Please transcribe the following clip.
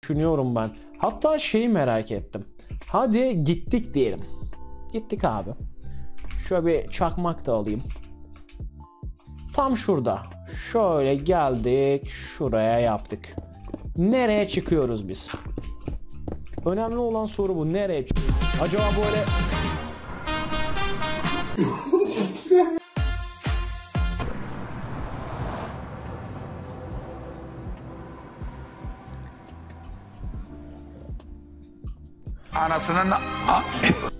düşünüyorum ben. Hatta şeyi merak ettim. Hadi gittik diyelim. Gittik abi. Şöyle bir çakmak da alayım. Tam şurada. Şöyle geldik. Şuraya yaptık. Nereye çıkıyoruz biz? Önemli olan soru bu. Nereye çıkıyoruz? Acaba böyle... Anasının...